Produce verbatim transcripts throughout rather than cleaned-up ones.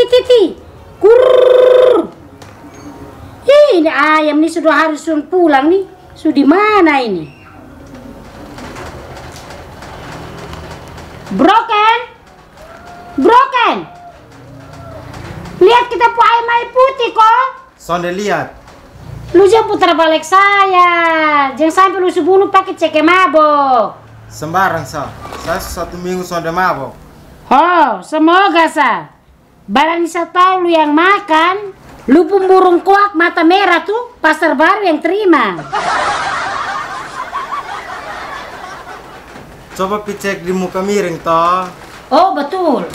titi. Kurr. Ih, ini ayam nih sudah harus pulang nih. Sudah di mana ini? Broken. Broken. Lihat kita pu ayam ayam putih kok. Sonde lihat. Lu jangan putar balik saya. Jangan sampai lu subuh pakai cek mabok. Sembarang sa. Saya satu minggu sonde mabok. Oh, semoga sa. Barang bisa tahu lu yang makan. Lu pemburung kuak mata merah tuh pasar baru yang terima. Coba picek di muka miring toh. Oh betul.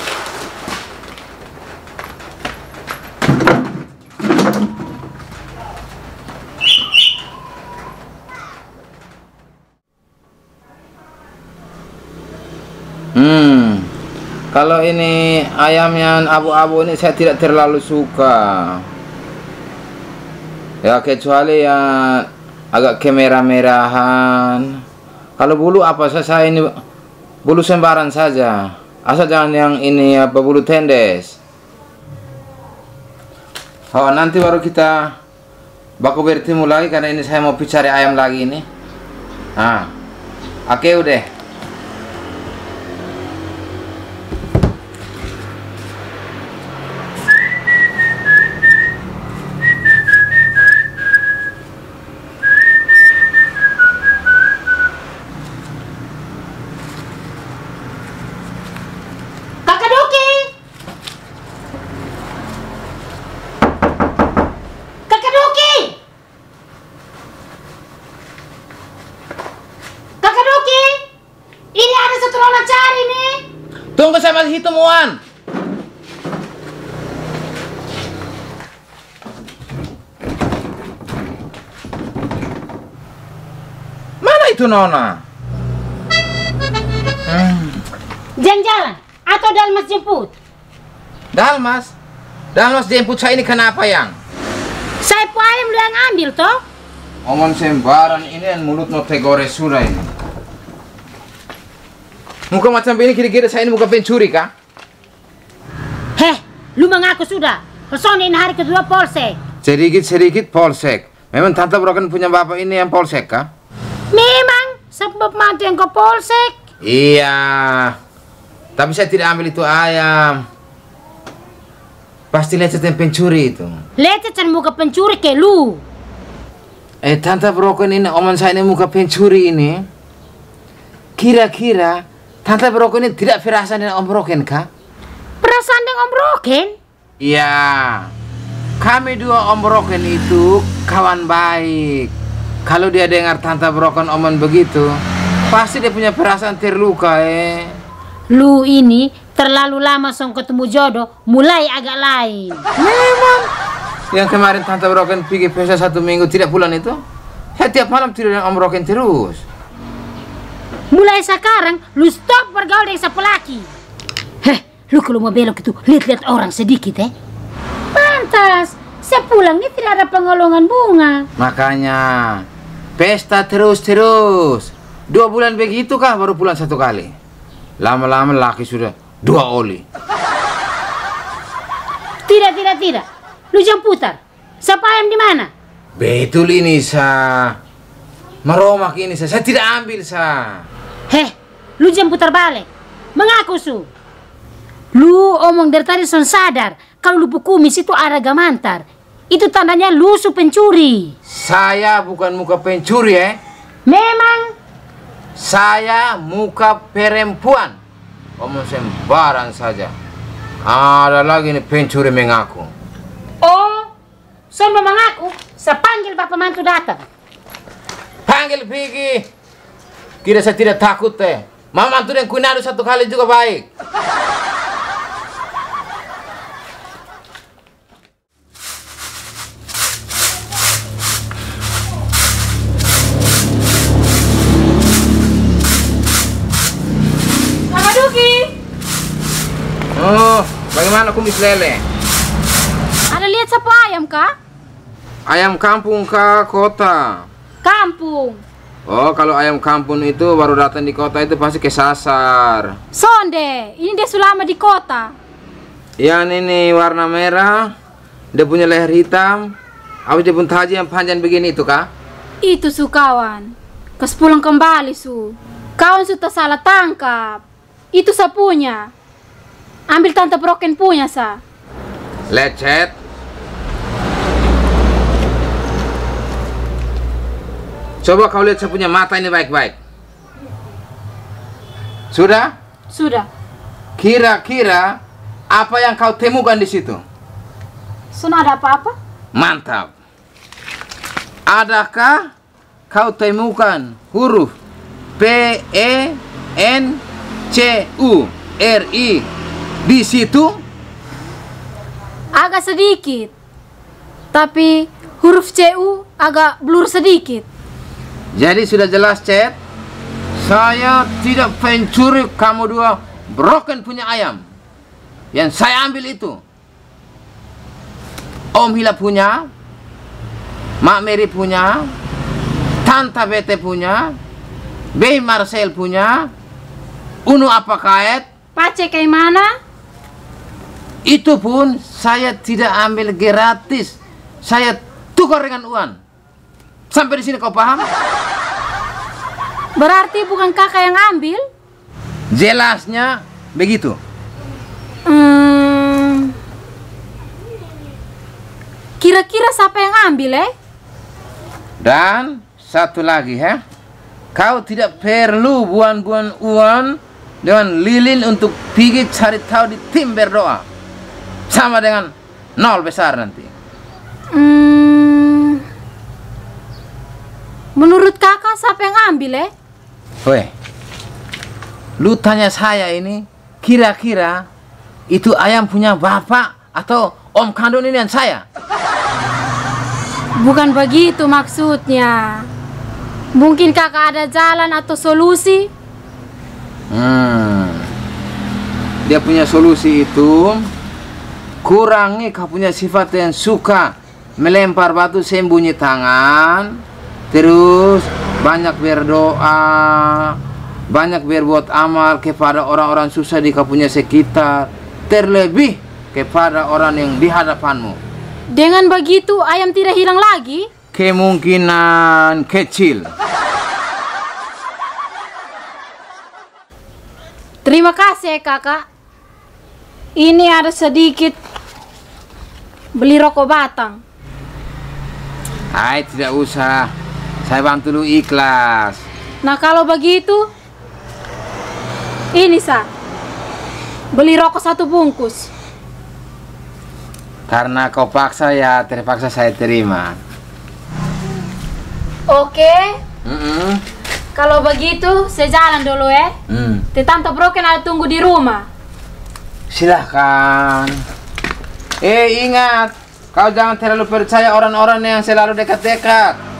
Hmm, kalau ini ayam yang abu-abu ini saya tidak terlalu suka. Ya kecuali yang agak kemerah-merahan. Kalau bulu apa saya ini bulu sembaran saja. Asal jangan yang ini apa bulu tendes. Oh nanti baru kita baku bertemu lagi karena ini saya mau cari ayam lagi ini. Ah, oke okay, udah. Tunggu saya masih hitung Wan. Mana itu Nona? Hmm. Jalan-jalan atau Dalmas jemput? Dalmas? Dalmas jemput saya ini kenapa yang? Saya pu ayam lu yang ambil toh? Omong sembaran ini yang mulut no tegore sudah ini. Muka macam ini kira-kira saya ini muka pencuri kah? Heh, lu mengaku sudah. Personin hari kedua polsek. Sedikit-sedikit polsek. Memang tante Broken punya bapak ini yang polsek kah? Memang, sebab mati yang ke polsek. Iya. Tapi saya tidak ambil itu ayam. Pasti lecet yang pencuri itu. Lecet dan muka pencuri ke lu. Eh, tante Broken ini omongan saya ini muka pencuri ini. Kira-kira Tante Broken ini tidak firasat dengan Om Broken kah? Perasaan dengan Om Broken? Iya. Kami dua Om Broken itu kawan baik. Kalau dia dengar Tante Broken omongan begitu, pasti dia punya perasaan terluka eh. Lu ini terlalu lama song ketemu jodoh, mulai agak lain. Memang. Yang kemarin Tante Broken pergi pesta satu minggu tidak pulang itu, saya tiap malam tidur dengan Om Broken terus. Mulai sekarang, lu stop bergaul dengan siapa laki. Heh, lu kalau mau belok itu, lihat-lihat orang sedikit, eh. Pantas, saya pulang ini tidak ada pengolongan bunga. Makanya, pesta terus-terus. Dua bulan begitu kah baru pulang satu kali. Lama-lama laki sudah dua oli. Tidak, tidak, tidak. Lu jangan putar. Siapa ayam di mana? Betul ini, sa. Meromak ini, sa. Saya tidak ambil, sa. Heh, lu jangan putar balik. Mengaku su. Lu omong dari tadi son sadar kalau lu kumis itu ada gamantar. Itu tandanya lu su pencuri. Saya bukan muka pencuri, eh. Memang. Saya muka perempuan. Omong sembarang saja. Ada lagi nih pencuri mengaku. Oh, son mengaku. Saya panggil bapak mantu datang. Panggil Pigi. Kira saya tidak takut teh. Mama tuh yang kunadu satu kali juga baik. Mama Duki. Oh, bagaimana kumis lele? Ada lihat siapa ayam kah? Ayam kampung kah kota? Kampung. Oh, kalau ayam kampung itu baru datang di kota itu pasti kesasar. Sonde, ini dia selama di kota. Yang ini warna merah, dia punya leher hitam, habis dia pun taji yang panjang begini itu kah? Itu su kawan. Kas pulang kembali su. Kawan sudah salah tangkap. Itu sa punya. Ambil tante broken punya sa. Lecet. Coba kau lihat saya punya mata ini baik-baik. Sudah? Sudah. Kira-kira apa yang kau temukan di situ? Sudah ada apa-apa? Mantap. Adakah kau temukan huruf P E N C U R I di situ? Agak sedikit. Tapi huruf C U agak blur sedikit. Jadi sudah jelas, Cet. Saya tidak pencuri kamu dua broken punya ayam. Yang saya ambil itu Om Hila punya, Mak Mary punya, Tante Bete punya, Bey Marcel punya, Unu apa kait? Pace kayak mana? Itu pun saya tidak ambil gratis. Saya tukar dengan uang. Sampai di sini kau paham? Berarti bukan kakak yang ambil? Jelasnya begitu. Hmm. Kira-kira siapa yang ambil, eh? Dan satu lagi, ya. Kau tidak perlu buang-buang uang dengan lilin untuk pergi cari tahu di tim berdoa. Sama dengan nol besar nanti. Hmm. Menurut kakak siapa yang ambil, eh? Weh, lu tanya saya ini, kira-kira itu ayam punya bapak atau om kandung ini dan saya? Bukan begitu maksudnya. Mungkin kakak ada jalan atau solusi? Hmm. Dia punya solusi itu, kurangi kau punya sifat yang suka melempar batu sembunyi tangan, terus banyak berdoa, banyak berbuat amal kepada orang-orang susah di kau punya sekitar, terlebih kepada orang yang di hadapanmu. Dengan begitu ayam tidak hilang lagi? Kemungkinan kecil. Terima kasih kakak. Ini ada sedikit beli rokok batang. Hai, tidak usah. Saya bantu lu ikhlas. Nah kalau begitu, ini sa, beli rokok satu bungkus. Karena kau paksa ya terpaksa saya terima. Oke. Mm-mm. Kalau begitu saya jalan dulu ya. Mm. Tante broken ada tunggu di rumah. Silahkan. Eh ingat, kau jangan terlalu percaya orang-orang yang selalu dekat-dekat.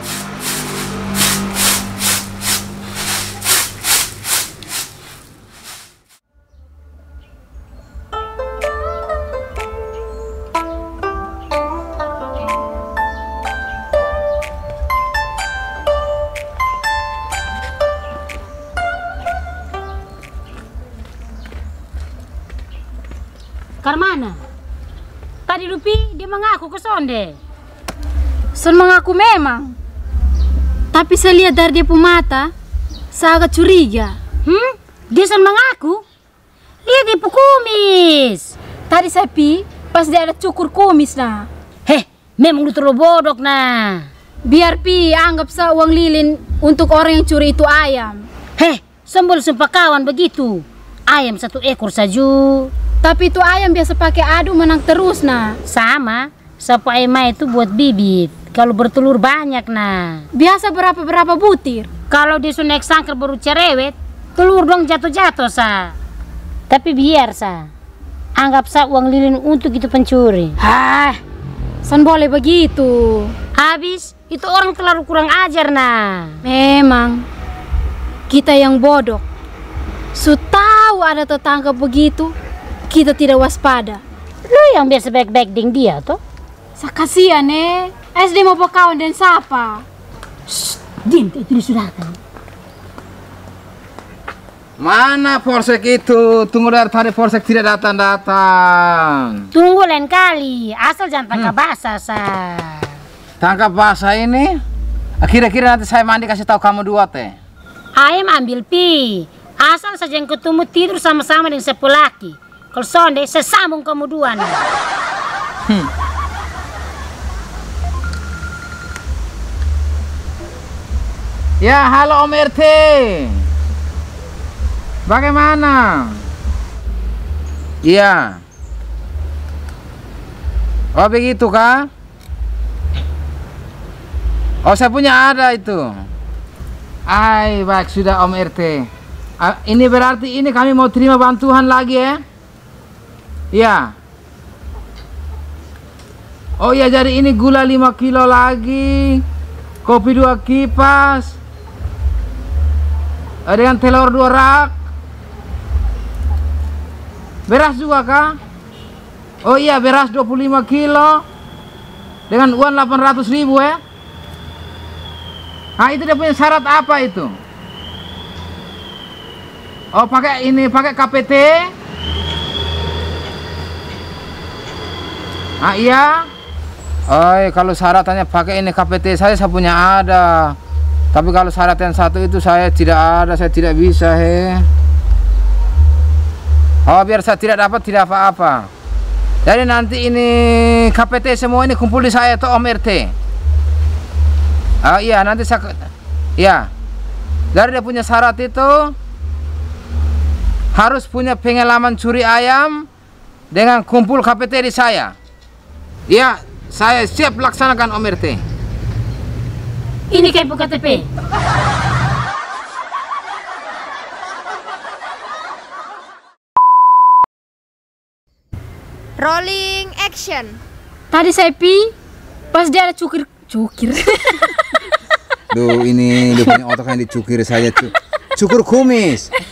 Karmana? Tadi Lupi dia mengaku ke Sonde. Son mengaku memang. Tapi saya lihat dari dia punya mata, saya agak curiga. Hmm? Dia son mengaku? Lihat dia kumis. Tadi saya pi, pas dia ada cukur kumis nah. Heh, memang lu terlalu bodoh nah. Biar pi anggap saya uang lilin untuk orang yang curi itu ayam. Heh, sembol sumpah kawan begitu. Ayam satu ekor saja. Tapi itu ayam biasa pakai adu menang terus nah. Sama, sapu ayam itu buat bibit. Kalau bertelur banyak nah. Biasa berapa-berapa butir. Kalau dia sudah naik sangkar baru cerewet, telur dong jatuh-jatuh sa. Tapi biar sa, anggap sa uang lilin untuk itu pencuri. Hah, san boleh begitu. Habis itu orang terlalu kurang ajar nah. Memang kita yang bodoh. Su tahu ada tetangga begitu, kita tidak waspada. Lu yang biasa baik-baik ding dia toh. Sakasian eh. S D mau berkawan dan siapa? Shh, diam itu disudahkan. Mana Polsek itu? Tunggu dari tadi Polsek tidak datang-datang. Tunggu lain kali, asal jangan tangkap basah, sa. Tangkap basah ini? Kira-kira nanti saya mandi kasih tahu kamu dua teh. Ayam ambil pi, asal saja yang ketemu tidur sama-sama dengan sepulaki. Kalau sonde, sesambung kamu dua nih. Hmm. Ya, halo Om R T. Bagaimana? Iya. Oh begitu kah? Oh saya punya ada itu. Ay, baik sudah Om R T. Ah, ini berarti ini kami mau terima bantuan lagi ya? Iya. Oh iya, jadi ini gula lima kilo lagi, kopi dua kipas, dengan telur dua rak. Beras juga kah? Oh iya, beras dua puluh lima kilo dengan uang delapan ratus ribu ya. Nah itu dia punya syarat apa itu? Oh pakai ini, pakai K P T. Ah iya. Oh kalau syaratnya pakai ini K P T saya saya punya ada. Tapi kalau syarat yang satu itu saya tidak ada, saya tidak bisa he. Oh biar saya tidak dapat tidak apa-apa. Jadi nanti ini K P T semua ini kumpul di saya tuh Om R T. Oh iya nanti saya, ya. Dari dia punya syarat itu harus punya pengalaman curi ayam dengan kumpul K P T di saya. Ya, saya siap laksanakan Om R T. Ini kayak buka K T P. Rolling action. Tadi saya pi, pas dia ada cukir, cukir. Duh ini dia punya otak yang dicukir saya cu cukur kumis.